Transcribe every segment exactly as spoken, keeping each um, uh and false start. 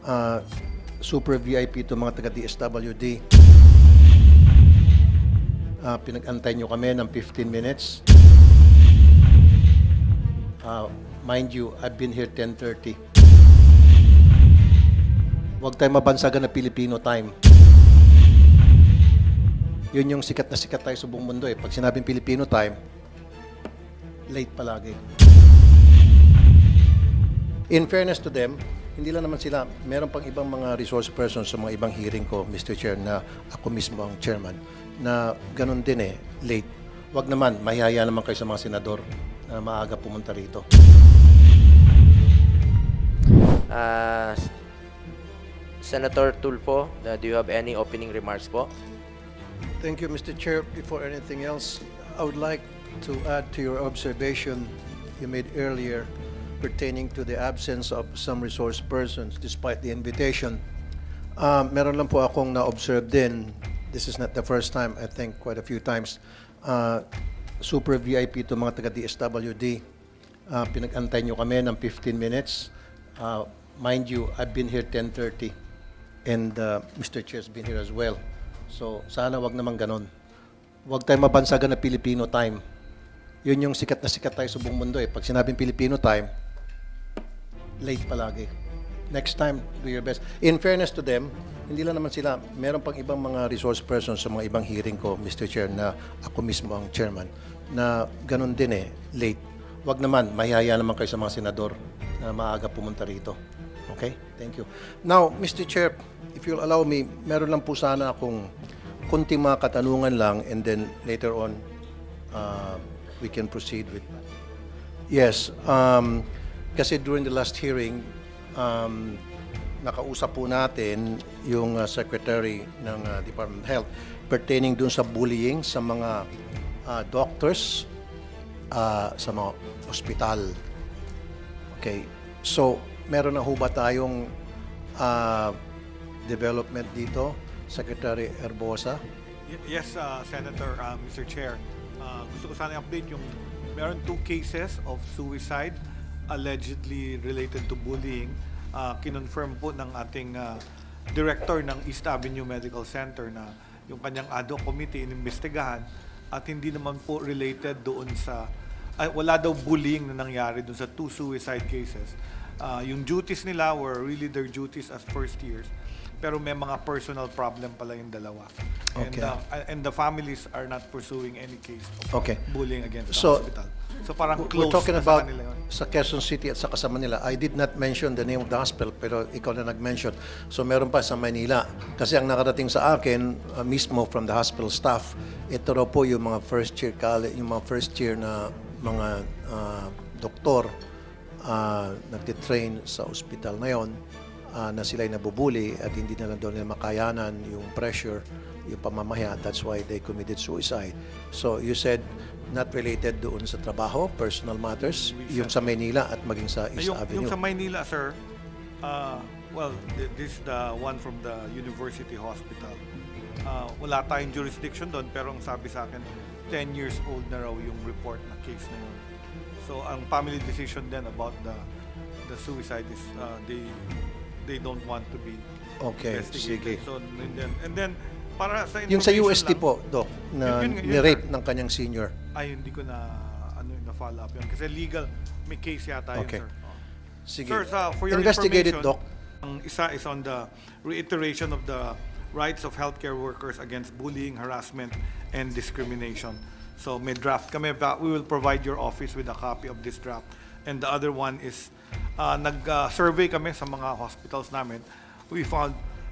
uh, super V I P to mga taga-D S W D. Uh, pinag-antay nyo kami ng fifteen minutes. Uh, mind you, I've been here ten thirty. Huwag tayo mabansagan na Filipino time. Yun yung sikat na sikat tayo sa buong mundo eh. Pag sinabing Filipino time, late palagi. In fairness to them, hindi lang naman sila, meron pang ibang mga resource persons sa mga ibang hearing ko, Mister Chair, na ako mismo ang chairman, na ganun din eh, late. Huwag naman, mahihaya naman kayo sa mga senador na maaga pumunta rito. Uh, Senator Tulfo, uh, do you have any opening remarks po? Thank you, Mister Chair. Before anything else, I would like to add to your observation you made earlier pertaining to the absence of some resource persons despite the invitation. Uh, meron lang po akong na-observe din. This is not the first time, I think quite a few times. Uh, super V I P to mga taga-D S W D. Uh, pinag-antay nyo kami ng fifteen minutes. Uh, mind you, I've been here ten thirty and uh, Mister Chair's been here as well. So sana wag naman ganon. Wag tayo mabansagan na Filipino time. Yun yung sikat na sikat tayo sa buong mundo eh. Pag sinabing Filipino time, late palagi. Next time, do your best. In fairness to them, hindi lang naman sila, meron pang ibang mga resource persons sa mga ibang hearing ko, Mister Chair, na ako mismo ang chairman, na ganun din eh, late. Wag naman, mahihaya naman kayo sa mga senador na maaga pumunta rito. Okay? Thank you. Now, Mister Chair, if you'll allow me, meron lang po sana akong kunting mga katanungan lang and then later on, uh, we can proceed with. Yes, um, kasi during the last hearing, um, nakausap po natin yung uh, Secretary ng uh, Department of Health pertaining dun sa bullying sa mga uh, doctors uh, sa mga ospital. Okay, so meron na ho ba tayong uh, development dito, Secretary Herbosa? Yes, uh, Senator, uh, Mister Chair. Uh, gusto ko sana i-update yung meron two cases of suicide allegedly related to bullying. Uh, kinonfirm po ng ating uh, director ng East Avenue Medical Center na yung kanyang ad hoc committee inimbestigahan at hindi naman po related doon sa uh, wala daw bullying na nangyari doon sa two suicide cases. Uh, yung duties nila were really their duties as first years. Pero may mga personal problem pala yung dalawa. And, Okay. uh, and the families are not pursuing any case of Okay. bullying against the So, hospital. So parang We're close talking na sa about kanila yun. sa Quezon City at sa kasama nila. I did not mention the name of the hospital, pero ikaw na nag-mention. So meron pa sa Manila. Kasi ang nakarating sa akin, uh, mismo from the hospital staff, ito raw po yung mga first year college, yung mga first year na mga uh, doktor uh, nagtitrain sa hospital na yon, uh, na sila'y nabubuli at hindi na lang doon nila makayanan yung pressure, yung pamamaya. That's why they committed suicide. So you said not related doon sa trabaho, personal matters, yung sa Maynila at maging sa East yung, Avenue. yung sa Maynila, sir, uh, well, th this is the one from the University Hospital. Uh, wala tayong jurisdiction doon, pero ang sabi sa akin, ten years old na raw yung report na case na yun. So, ang family decision then about the the suicide is uh, they they don't want to be Okay, sige. investigated. So, and then, and then para sa Yung sa U S T information lang- po, Doc, na Yun- yun- yun, ni-rape sir. ng kanyang senior. Ay, hindi ko na ano na follow up yun. Kasi legal, may case yata yun, Okay. sir. Oh. Sige. Sir, sa, for your Investigated, information, Doc. ang isa is on the reiteration of the rights of healthcare workers against bullying, harassment, and discrimination. So may draft kami, but we will provide your office with a copy of this draft. And the other one is, uh, nag-survey kami sa mga hospitals namin. We found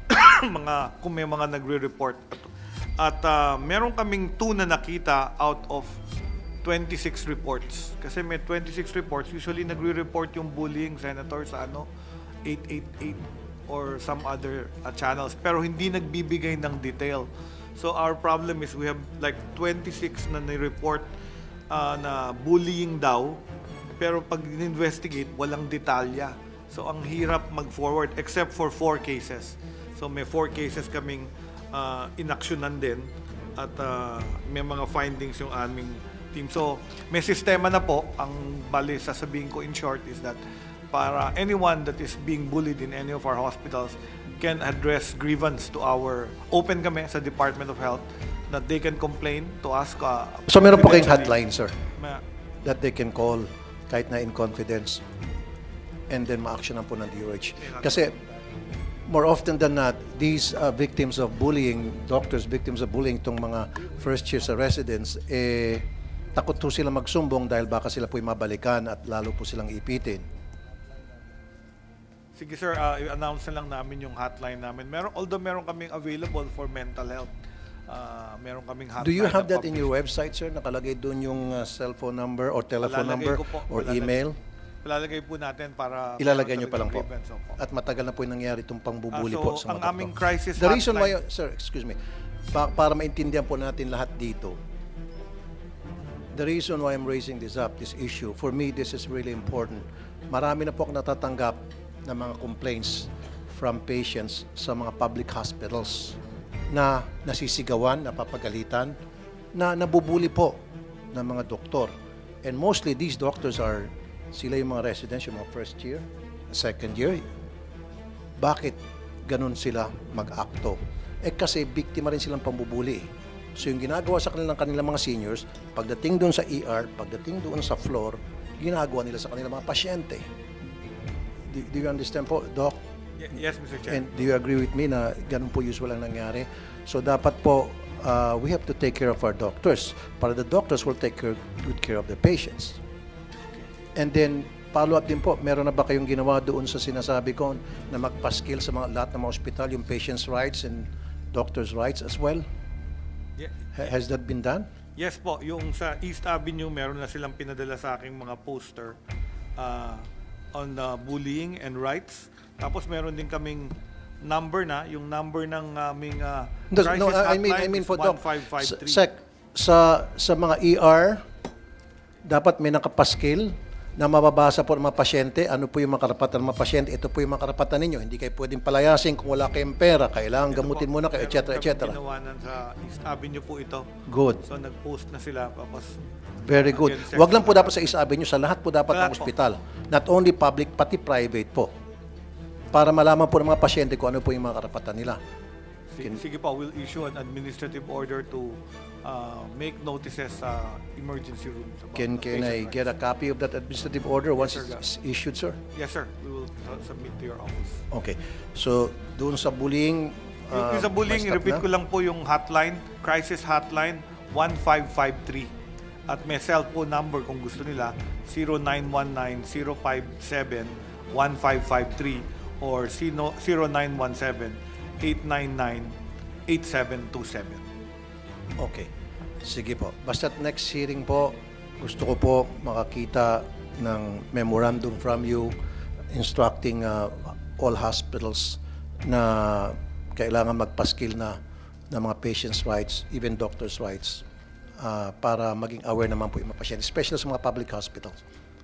mga, kung may mga nagre-report. At uh, meron kaming two na nakita out of twenty-six reports. Kasi may twenty-six reports. Usually nagre-report yung bullying, Senator, sa ano, eight eight eight or some other uh, channels. Pero hindi nagbibigay ng detail. So our problem is we have like twenty-six na ni-report uh, na bullying daw. Pero pag investigate walang detalya. So ang hirap mag-forward except for four cases. So may four cases kaming uh, inaksyonan din at uh, may mga findings yung aming team. So may sistema na po. Ang bali sasabihin ko in short is that para anyone that is being bullied in any of our hospitals can address grievance to our, open kami sa Department of Health, that they can complain to us. Uh, So meron po kayong confidentially. hotline, sir, Ma- that they can call kahit na in confidence and then ma-actionan po ng D O H. Kasi more often than not, these uh, victims of bullying, doctors, victims of bullying, itong mga first year sa residents, eh, takot po sila magsumbong dahil baka sila po'y mabalikan at lalo po silang ipitin. Sige sir, uh, i-announce na lang namin yung hotline namin. Meron, although meron kaming available for mental health, uh, meron kaming hotline. Do you have na that in published. your website, sir? Nakalagay doon yung uh, cellphone number or telephone Palalagay number ko po, or palalagay. email? Ilalagay po natin para... Ilalagay para nyo pa lang po. talagang grievance, opo. At matagal na po yung nangyari itong pangbubuli Ah, so, po sa ang mga aming doktor. crisis The reason why, hotline- sir, excuse me, pa- para maintindihan po natin lahat dito, the reason why I'm raising this up, this issue, for me, this is really important. Marami na po akong natatanggap na mga complaints from patients sa mga public hospitals na nasisigawan, napapagalitan, na nabubuli po ng mga doktor. And mostly, these doctors are, sila yung mga residents, yung mga first year, second year. Bakit ganun sila mag-akto? Eh kasi biktima rin silang pambubuli. So yung ginagawa sa kanilang kanilang mga seniors, pagdating doon sa E R, pagdating doon sa floor, ginagawa nila sa kanilang mga pasyente. Do, do you understand po, Doc? Y- yes, Mister Chair. And do you agree with me na ganun po usual ang nangyari? So dapat po, uh, we have to take care of our doctors para the doctors will take care, good care of the patients. And then, follow-up din po, meron na ba kayong ginawa doon sa sinasabi ko na magpaskil sa mga, lahat ng mga ospital, yung patient's rights and doctor's rights as well? Ye- Ha- Has that been done? Yes po, yung sa East Avenue, meron na silang pinadala sa aking mga poster uh, on uh, bullying and rights. Tapos meron din kaming number na, yung number ng aming uh, No, crisis no, I mean, I hotline mean is for Doc, one five five sa, three. sec, sa, sa mga E R, dapat may nakapaskil na mababasa po ng mga pasyente, ano po yung mga karapatan ng mga pasyente, ito po yung mga karapatan ninyo. Hindi kayo pwedeng palayasin kung wala kayong pera, kailangan Ito gamutin po, muna kayo, et meron cetera, et kaming cetera. ginawanan sa East Avenue po ito. Good. So nag-post na sila. Tapos, Very good. again, Wag lang po section- dapat sa East Avenue, sa lahat po dapat Sa ng lahat po. ospital. Not only public, pati private po. Para malaman po ng mga pasyente kung ano po yung mga karapatan nila. Sige, sige po, we'll issue an administrative order to uh, make notices sa emergency rooms. about Can, the can I patient get a copy of that administrative order once sir, it's issued, sir? rights. Yes, sir. We will uh, submit to your office. Okay. So, doon sa bullying, Yung uh, yung sa bullying, may stop repeat na? ko lang po yung hotline, crisis hotline one five five three. At may cellphone number kung gusto nila, zero nine one nine, zero five seven, one five five three or zero nine one seven, eight nine nine, eight seven two seven. Okay. Sige po. Basta next hearing po, gusto ko po makakita ng memorandum from you instructing uh, all hospitals na kailangan magpaskil na ng mga patients' rights, even doctors' rights, uh, para maging aware naman po yung mga pasyente, especially sa mga public hospitals.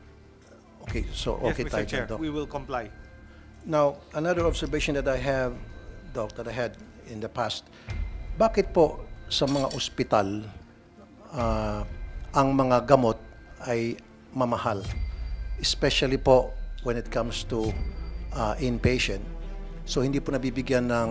Okay, so okay yes, tayo Mister Chair, dyan, Doc. we will comply. Now, another observation that I have, Doc, that I had in the past, bakit po sa mga ospital ah, ang mga gamot ay mamahal? Especially po when it comes to ah, inpatient. So, hindi po nabibigyan ng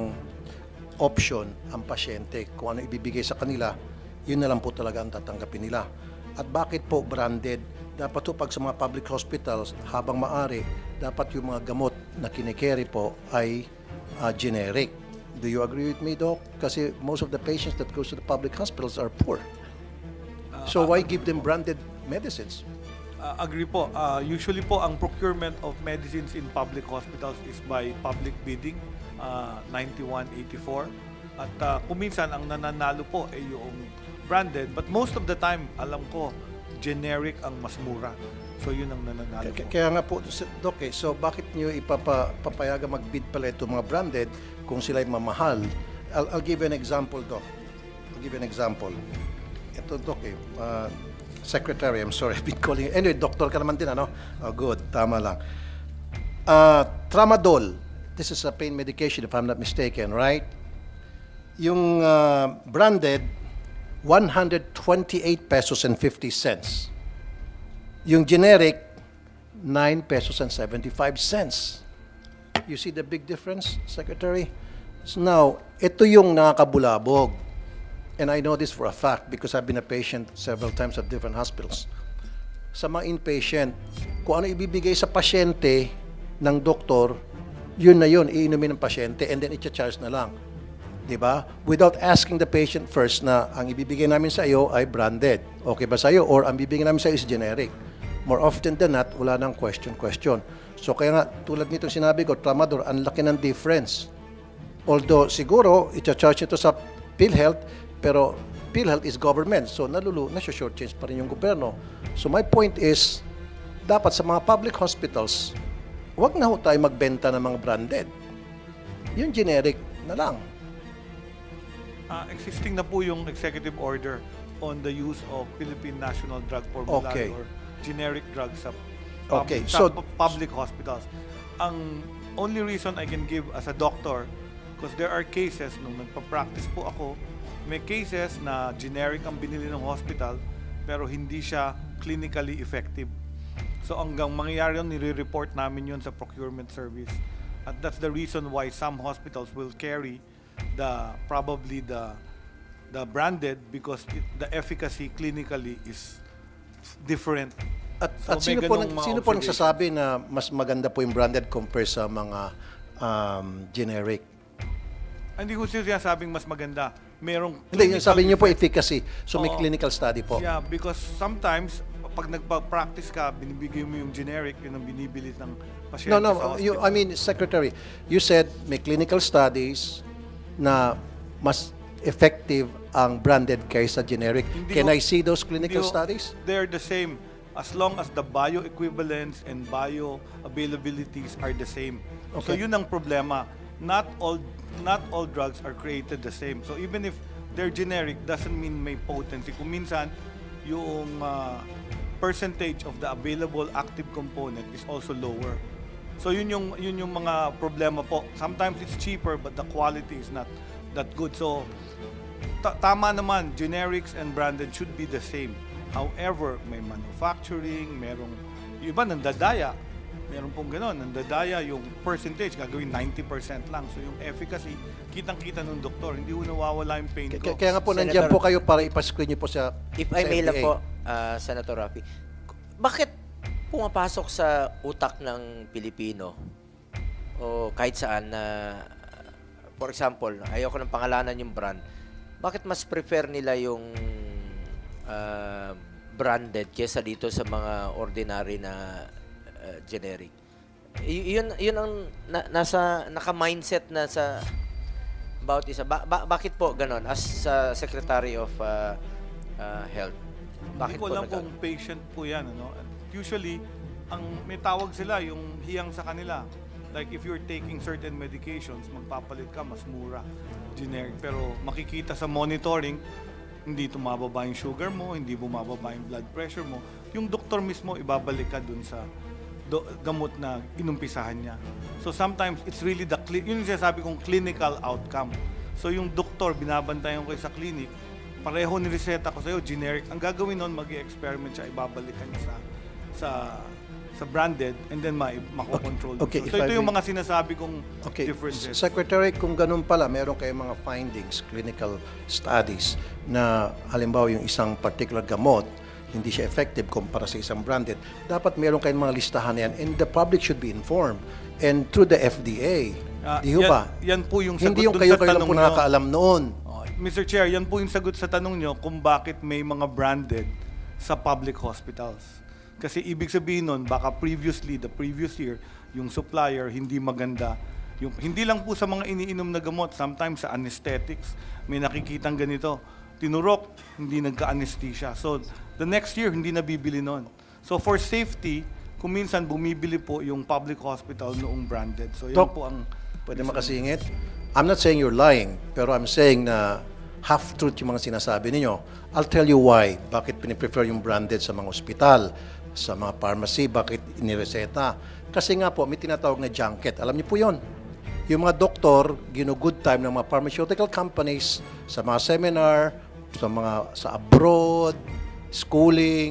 option ang pasyente kung ano ibibigay sa kanila, yun na lang po talaga ang tatanggapin nila. At bakit po branded? Dapat po pag sa mga public hospitals, habang maaari, dapat yung mga gamot na kinikerry po ay uh, generic. Do you agree with me, Doc? Kasi most of the patients that goes to the public hospitals are poor. So why give them branded medicines? Uh, agree po. Uh, usually po, ang procurement of medicines in public hospitals is by public bidding, uh, ninety-one eighty-four. At uh, kuminsan, ang nananalo po ay yung branded. But most of the time, alam ko, generic ang mas mura. So yun ang nananalo K- po. Kaya nga po, s- Doc, eh, so bakit nyo ipapayaga mag-bid pala ito mga branded kung sila'y mamahal? I'll, I'll give you an example, Doc. I'll give you an example. Ito, Doc, eh, uh, Secretary, I'm sorry, I've been calling you. Anyway, doctor ka naman din, ano? Oh, good, tama lang. Uh, Tramadol, this is a pain medication if I'm not mistaken, right? Yung uh, branded, one hundred twenty-eight pesos and fifty cents. Yung generic, nine pesos and seventy-five cents. You see the big difference, Secretary? So now, ito yung nakakabulabog. And I know this for a fact because I've been a patient several times at different hospitals. Sa mga inpatient, kung ano ibibigay sa pasyente ng doktor, yun na yun, iinumin ng pasyente and then i-charge na lang. Diba? Without asking the patient first na ang ibibigay namin sa iyo ay branded. Okay ba sa iyo? Or ang bibigay namin sa iyo is generic. More often than not, wala nang question-question. So kaya nga, tulad nitong sinabi ko, Tramador, ang laki ng difference. Although siguro, i-charge ito sa PhilHealth, pero PhilHealth is government. So nalulu, nasa-short change pa rin yung gobyerno. So my point is, dapat sa mga public hospitals, huwag na ho tayo magbenta ng mga branded. Yung generic na lang. Uh, existing na po yung executive order on the use of Philippine National Drug Formulary Okay. or generic drugs sa, pub- Okay, sa so- pu- public hospitals. Ang only reason I can give as a doctor, because there are cases, nung nagpa-practice po ako, may cases na generic ang binili ng hospital pero hindi siya clinically effective. So hanggang mangyayari yun, nire-report namin yun sa procurement service. At that's the reason why some hospitals will carry the probably the the branded because it, the efficacy clinically is different. At, So, at may sino po, ganung nag- mga sino po observation. nagsasabi na mas maganda po yung branded compare sa mga um, generic? Hindi ko siya sinasabing mas maganda. Merong Hindi, yung sabi niyo po effect. efficacy. So may Oo. clinical study po. Yeah, because sometimes pag nagpa-practice ka, binibigay mo yung generic, yun ang binibili ng pasyente No, no, sa you, hospital. I mean, Secretary, you said may clinical studies na mas effective ang branded kaysa generic. Hindi Can ho- I see those clinical Hindi ho- studies? They're the same as long as the bioequivalence and bioavailabilities are the same. So Okay. yun ang problema. Not all not all drugs are created the same. So even if they're generic doesn't mean may potency. Kung minsan yung uh, percentage of the available active component is also lower. So yun yung yun yung mga problema po. Sometimes it's cheaper but the quality is not that good. So ta- tama naman, generics and branded should be the same. However, may manufacturing, merong yung iba nandadaya. Meron pong gano'n, nandadaya yung percentage, gagawin ninety percent lang. So yung efficacy, kitang-kita ng doktor, hindi ko nawawala yung pain K- ko. Kaya nga po, Senator- nandiyan po kayo para ipascreen niyo po sa If sa I may lang F D A. po, uh, Senator Rafi, bakit pumapasok sa utak ng Pilipino o kahit saan na, for example, ayoko ng pangalanan yung brand, bakit mas prefer nila yung uh, branded kesa dito sa mga ordinary na uh, generic? Y- yun, yun ang na, nasa, naka-mindset na sa bawat isa. Ba- ba- bakit po ganon as uh, Secretary of uh, uh, Health? Hindi Bakit ko po alam nag- kung patient po yan. Ano? At usually, ang may tawag sila, yung hiyang sa kanila. Like if you're taking certain medications, magpapalit ka, mas mura, generic. Pero makikita sa monitoring, hindi tumababa yung sugar mo, hindi bumababa yung blood pressure mo. Yung doktor mismo, ibabalik ka dun sa do- gamot na inumpisahan niya. So sometimes, it's really the, cli- yun yung sinasabi kong clinical outcome. So yung doktor, binabantayan ko sa clinic, pareho ni reseta ko sa'yo, generic. Ang gagawin nun, mag-experiment siya, ibabalikan niya sa sa sa branded and then ma makokontrol. Okay, so if ito I yung may- mga sinasabi kong Okay, differences. Secretary, kung ganun pala, meron kayong mga findings, clinical studies, na halimbawa yung isang particular gamot, hindi siya effective kumpara sa isang branded, dapat meron kayong mga listahan na yan and the public should be informed. And through the F D A, Ah, di ho yan- ba? yan po yung sagot Hindi yung dun kayo sa kayo lang tanong po nyo. nakakaalam noon. Oh, Mister Chair, yan po yung sagot sa tanong nyo kung bakit may mga branded sa public hospitals. Kasi ibig sabihin nun, baka previously, the previous year, yung supplier hindi maganda. Yung, hindi lang po sa mga iniinom na gamot, sometimes sa anesthetics, may nakikitang ganito. Tinurok, hindi nagka-anesthesia. So, the next year, hindi nabibili nun. So, for safety, kung minsan bumibili po yung public hospital noong branded. So, yan Doc, po ang... Pwede makasingit? I'm not saying you're lying, pero I'm saying na half-truth yung mga sinasabi ninyo. I'll tell you why. Bakit piniprefer yung branded sa mga ospital, sa mga pharmacy, bakit inireseta. Kasi nga po, may tinatawag na junket. Alam niyo po yon. Yung mga doktor, gino-good time ng mga pharmaceutical companies sa mga seminar, sa mga sa abroad, schooling,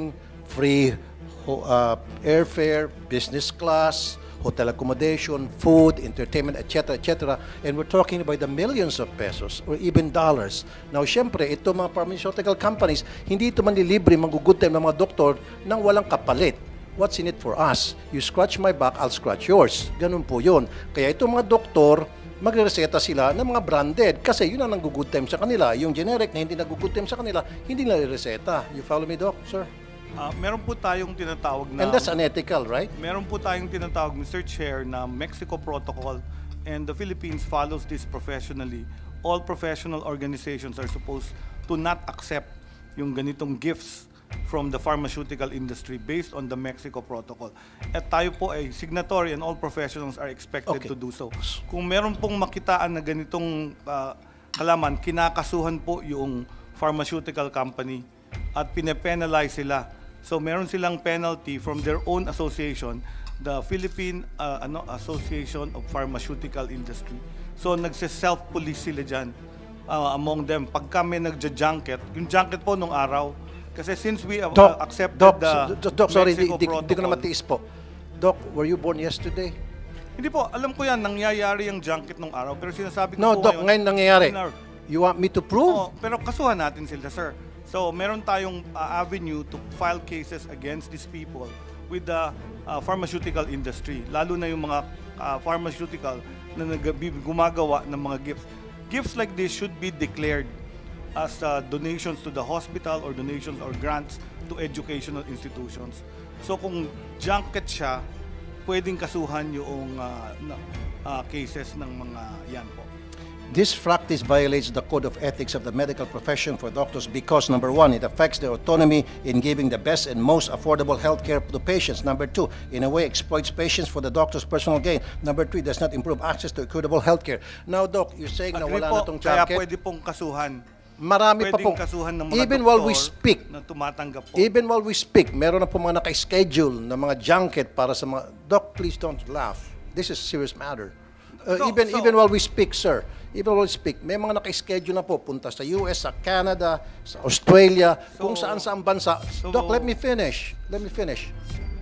free ho- uh, airfare, business class, hotel accommodation, food, entertainment, et cetera, et cetera. And we're talking about the millions of pesos or even dollars. Now, syempre, ito mga pharmaceutical companies, hindi ito manlilibre, mag-good time ng mga doktor nang walang kapalit. What's in it for us? You scratch my back, I'll scratch yours. Ganun po yun. Kaya itong mga doktor, magre-reseta sila ng mga branded kasi yun ang nag-good time sa kanila. Yung generic na hindi nag-good time sa kanila, hindi nila reseta. You follow me, Doc, sir? Ah, meron po tayong tinatawag na... And that's unethical, right? Meron po tayong tinatawag, Mister Chair, na Mexico Protocol, and the Philippines follows this professionally. All professional organizations are supposed to not accept yung ganitong gifts from the pharmaceutical industry based on the Mexico Protocol. At tayo po ay signatory and all professionals are expected Okay. to do so. Kung meron pong makitaan na ganitong ah, kalaman, kinakasuhan po yung pharmaceutical company at pine-penalize sila. So meron silang penalty from their own association, the Philippine uh, ano, Association of Pharmaceutical Industry. So nagse-self-police sila dyan uh, among them. Pagka may nagja-junket, yung junket po nung araw, kasi since we uh, Doc, accepted Doc, the Doc, Doc, sorry, di, Mexico di, di ko na Protocol, matiis po. Doc, were you born yesterday? hindi po, alam ko yan, nangyayari yung junket nung araw, pero sinasabi ko No, po Doc, ngayon nangyayari. in our- You want me to prove? Oo, pero kasuhan natin sila, sir. So, meron tayong uh, avenue to file cases against these people with the uh, pharmaceutical industry, lalo na yung mga uh, pharmaceutical na nag- gumagawa ng mga gifts. Gifts like this should be declared as uh, donations to the hospital or donations or grants to educational institutions. So, kung junket siya, pwedeng kasuhan yung uh, na- uh, cases ng mga yan po. This practice violates the code of ethics of the medical profession for doctors because, number one, it affects their autonomy in giving the best and most affordable health care to patients. Number two, in a way, exploits patients for the doctor's personal gain. Number three, does not improve access to equitable health care. Now, Doc, you're saying na Agree wala po, na itong kaya junket. pwede pong kasuhan. Marami pa Pwedeng pong, kasuhan ng mga even while we doktor speak, na tumatanggap po. even while we speak, meron na po mga naka-schedule na mga junket para sa mga, Doc, please don't laugh. This is a serious matter. Uh, So- even so- even while we speak, sir, even while we speak, may mga naka-schedule na po, punta sa U S, sa Canada, sa Australia, kung So- saan-saan bansa. so- Doc, let me finish. Let me finish.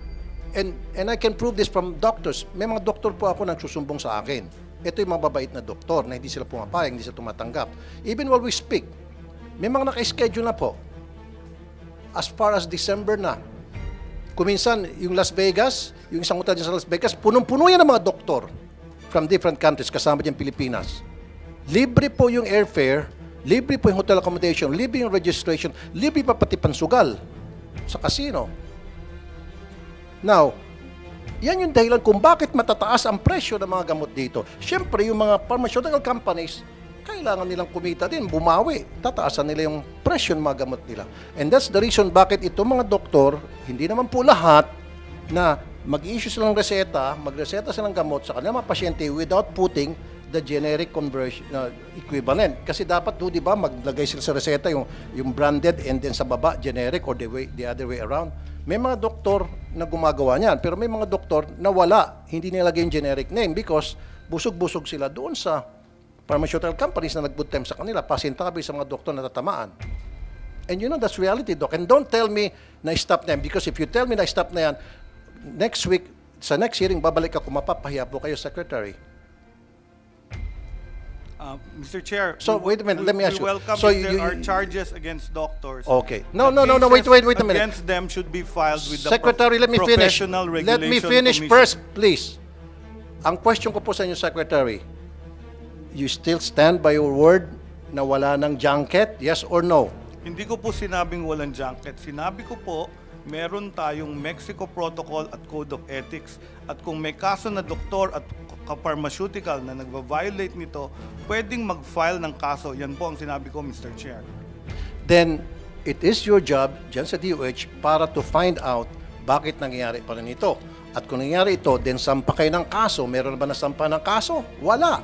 And and I can prove this from doctors. May mga doktor po ako nagsusumbong sa akin. Ito yung mga babait na doktor na hindi sila pumapayag, hindi sila tumatanggap. Even while we speak, may mga naka-schedule na po. As far as December na. Kuminsan, yung Las Vegas, yung isang hotel dyan sa Las Vegas, punong-puno yan ng mga doktor from different countries, kasama dyan Pilipinas. Libre po yung airfare, libre po yung hotel accommodation, libre yung registration, libre pa pati pansugal sa casino. Now, yan yung dahilan kung bakit matataas ang presyo ng mga gamot dito. Siyempre, yung mga pharmaceutical companies, kailangan nilang kumita din, bumawi. Tataasan nila yung presyo ng mga gamot nila. And that's the reason bakit itong mga doktor, hindi naman po lahat, na mag-issue silang reseta, magreseta silang gamot sa kanilang mga pasyente without putting the generic conversion uh, equivalent. Kasi dapat do, di ba, maglagay sila sa reseta yung, yung branded and then sa baba, generic or the, way, the other way around. May mga doktor na gumagawa niyan, pero may mga doktor na wala, hindi nilagay yung generic name because busog-busog sila doon sa pharmaceutical companies na nag-put time sa kanila, pasintabi sa mga doktor na tatamaan. And you know, that's reality, Doc. And don't tell me na stop na yan because if you tell me na stop na yan, next week, sa next hearing, babalik ako, mapapahiya po kayo, Secretary. Uh, Mister Chair, So, we, wait a minute, we, let me ask we you. welcome So, if you- there are you- charges against doctors. Okay. No, The no, no, no, wait, cases wait, wait a minute. Against them should be filed with the Secretary, Pro- let me finish. Professional Let me Regulation finish Commission. first, please. Ang question ko po sa inyo, Secretary, you still stand by your word na wala ng junket? Yes or no? Hindi ko po sinabing walang junket. Sinabi ko po, meron tayong Mexico Protocol at Code of Ethics. At kung may kaso na doktor at ka-pharmaceutical na nagva-violate nito, pwedeng mag-file ng kaso. Yan po ang sinabi ko, Mister Chair. Then it is your job dyan sa D O H para to find out bakit nangyayari pa rin ito. At kung nangyayari ito, then sampa kayo ng kaso. Meron na ba nasampa ng kaso? Wala.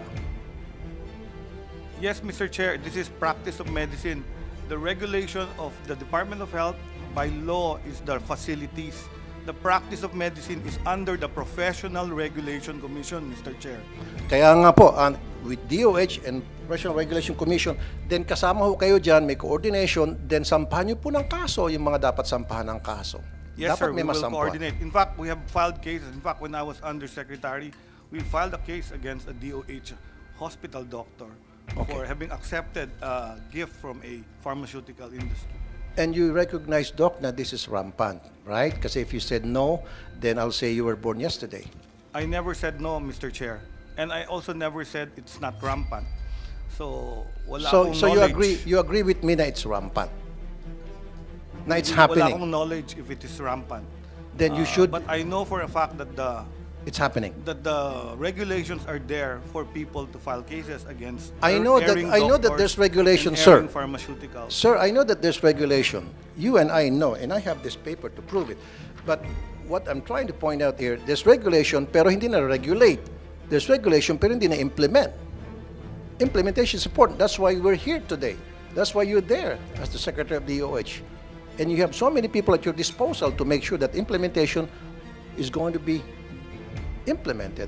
Yes, Mister Chair, this is practice of medicine. The regulation of the Department of Health by law is the facilities. The practice of medicine is under the Professional Regulation Commission, Mister Chair. Kaya nga po, uh, with D O H and Professional Regulation Commission, then kasama ho kayo dyan, may coordination, then sampahan nyo po ng kaso yung mga dapat sampahan ng kaso. Yes, Dapat sir, may we will masampuan. coordinate. In fact, we have filed cases. In fact, when I was undersecretary, we filed a case against a D O H hospital doctor Okay. for having accepted a gift from a pharmaceutical industry. And you recognize, Doc, na this is rampant, right? Kasi if you said no, then I'll say you were born yesterday. I never said no, Mister Chair. And I also never said it's not rampant. So, wala So, akong so you knowledge. agree, you agree with me na it's rampant? Na it's Wala happening? akong knowledge if it is rampant. Then you Uh, should, But I know for a fact that the it's happening. that the regulations are there for people to file cases against I er- know that- erring I know that doctors there's regulation, and sir. erring pharmaceuticals. Sir, I know that there's regulation. You and I know, and I have this paper to prove it. But what I'm trying to point out here, there's regulation pero hindi na-regulate. There's regulation pero hindi na-implement. Implementation is important. That's why we're here today. That's why you're there as the Secretary of the D O H. And you have so many people at your disposal to make sure that implementation is going to be implemented.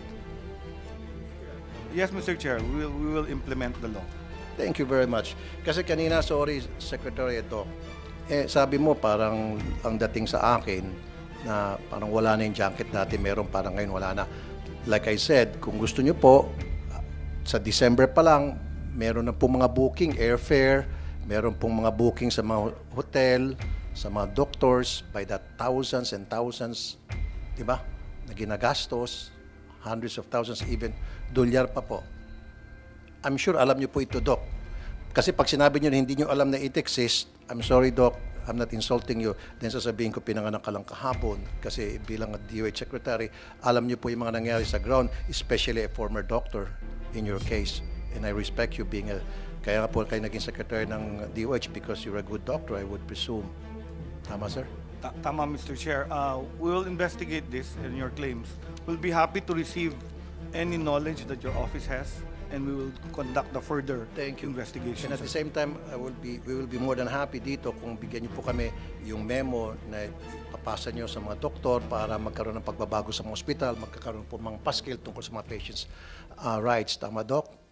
Yes, Mister Chair, we will, we will implement the law. Thank you very much. Kasi kanina, sorry, Secretary ito, eh, sabi mo parang ang dating sa akin na parang wala na yung junket dati, meron parang ngayon wala na. Like I said, kung gusto nyo po, sa December pa lang, meron na po mga booking, airfare, meron pong mga booking sa mga hotel, sa mga doctors, by the thousands and thousands, di ba, na ginagastos, hundreds of thousands, even dolyar pa po. I'm sure alam niyo po ito, Doc. Kasi pag sinabi niyo na hindi niyo alam na it exists, I'm sorry, Doc, I'm not insulting you. Then sasabihin ko, pinanganak ka lang kahapon. Kasi bilang a D O H Secretary, alam niyo po yung mga nangyari sa ground, especially a former doctor in your case. And I respect you being a, kaya nga po kayo naging Secretary ng D O H because you're a good doctor, I would presume. Tama, sir? Ta- Tama, Mister Chair. Uh, we will investigate this and your claims. We'll be happy to receive any knowledge that your office has, and we will conduct the further Thank you. investigation. And at the sir. same time, I will be, we will be more than happy dito kung bigyan niyo po kami yung memo na papasa niyo sa mga doktor para magkaroon ng pagbabago sa mga ospital, magkakaroon po mga paskil tungkol sa mga patients' uh, rights. Tama, Doc?